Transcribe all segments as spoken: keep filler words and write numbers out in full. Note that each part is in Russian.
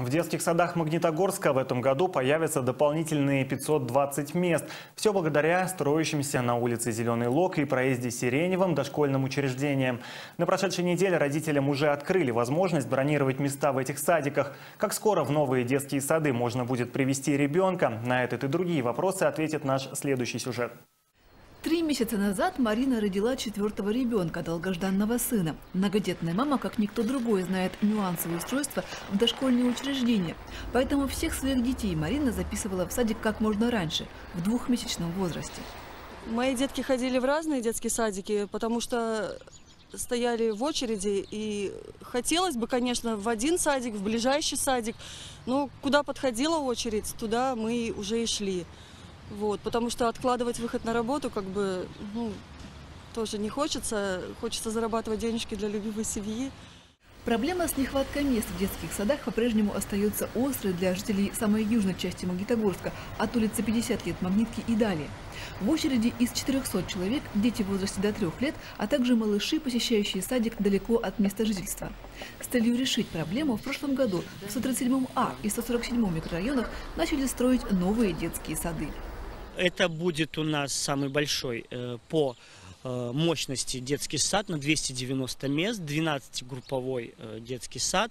В детских садах Магнитогорска в этом году появятся дополнительные пятьсот двадцать мест. Все благодаря строящимся на улице Зеленый Лог и проезде Сиреневым дошкольным учреждениям. На прошедшей неделе родителям уже открыли возможность бронировать места в этих садиках. Как скоро в новые детские сады можно будет привести ребенка? На этот и другие вопросы ответит наш следующий сюжет. Три месяца назад Марина родила четвертого ребенка, долгожданного сына. Многодетная мама, как никто другой, знает нюансы устройства в дошкольные учреждения. Поэтому всех своих детей Марина записывала в садик как можно раньше, в двухмесячном возрасте. Мои детки ходили в разные детские садики, потому что стояли в очереди. И хотелось бы, конечно, в один садик, в ближайший садик. Но куда подходила очередь, туда мы уже и шли. Вот, потому что откладывать выход на работу как бы ну, тоже не хочется. Хочется зарабатывать денежки для любимой семьи. Проблема с нехваткой мест в детских садах по-прежнему остается острой для жителей самой южной части Магнитогорска, от улицы пятьдесят лет Магнитки и далее. В очереди из четырёхсот человек дети в возрасте до трех лет, а также малыши, посещающие садик далеко от места жительства. С целью решить проблему в прошлом году в сто тридцать седьмом А и сто сорок седьмом микрорайонах начали строить новые детские сады. Это будет у нас самый большой э, по э, мощности детский сад на двести девяносто мест, двенадцатигрупповой э, детский сад.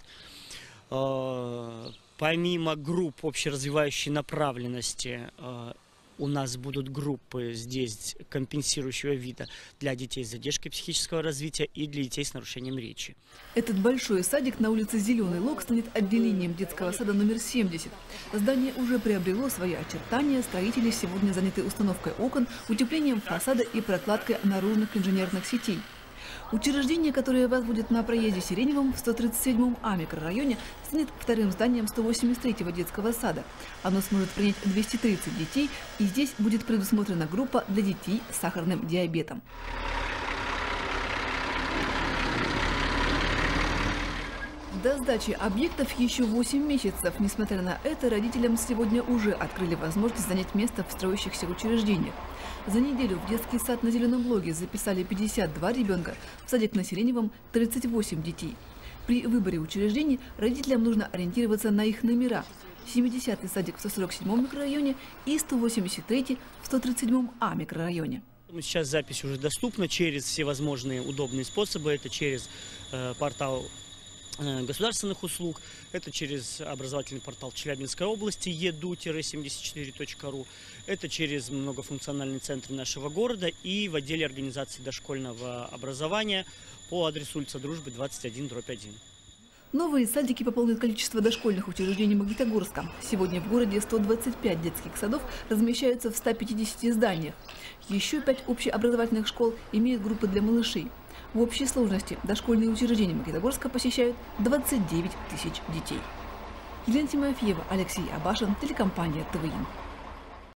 Э, помимо групп общеразвивающей направленности, э, у нас будут группы здесь компенсирующего вида для детей с задержкой психического развития и для детей с нарушением речи. Этот большой садик на улице Зеленый Лог станет отделением детского сада номер семьдесят. Здание уже приобрело свои очертания. Строители сегодня заняты установкой окон, утеплением фасада и прокладкой наружных инженерных сетей. Учреждение, которое возводят на проезде Сиреневым в сто тридцать седьмом А микрорайоне, станет вторым зданием сто восемьдесят третьего детского сада. Оно сможет принять двести тридцать детей, и здесь будет предусмотрена группа для детей с сахарным диабетом. До сдачи объектов еще восемь месяцев. Несмотря на это, родителям сегодня уже открыли возможность занять место в строящихся учреждениях. За неделю в детский сад на Зеленом Логе записали пятьдесят два ребенка, в садик на Сиреневом – тридцать восемь детей. При выборе учреждений родителям нужно ориентироваться на их номера. семидесятый садик в сто сорок седьмом микрорайоне и сто восемьдесят третий в сто тридцать седьмом А микрорайоне. Сейчас запись уже доступна через всевозможные удобные способы. Это через э, портал государственных услуг, это через образовательный портал Челябинской области е д у семьдесят четыре точка ру, это через многофункциональный центр нашего города и в отделе организации дошкольного образования по адресу улица Дружбы, двадцать один дробь один. Новые садики пополнят количество дошкольных учреждений Магнитогорска. Сегодня в городе сто двадцать пять детских садов размещаются в ста пятидесяти зданиях. Еще пять общеобразовательных школ имеют группы для малышей. В общей сложности дошкольные учреждения Магнитогорска посещают двадцать девять тысяч детей. Елена Тимофеева, Алексей Абашин, телекомпания тэ вэ эн.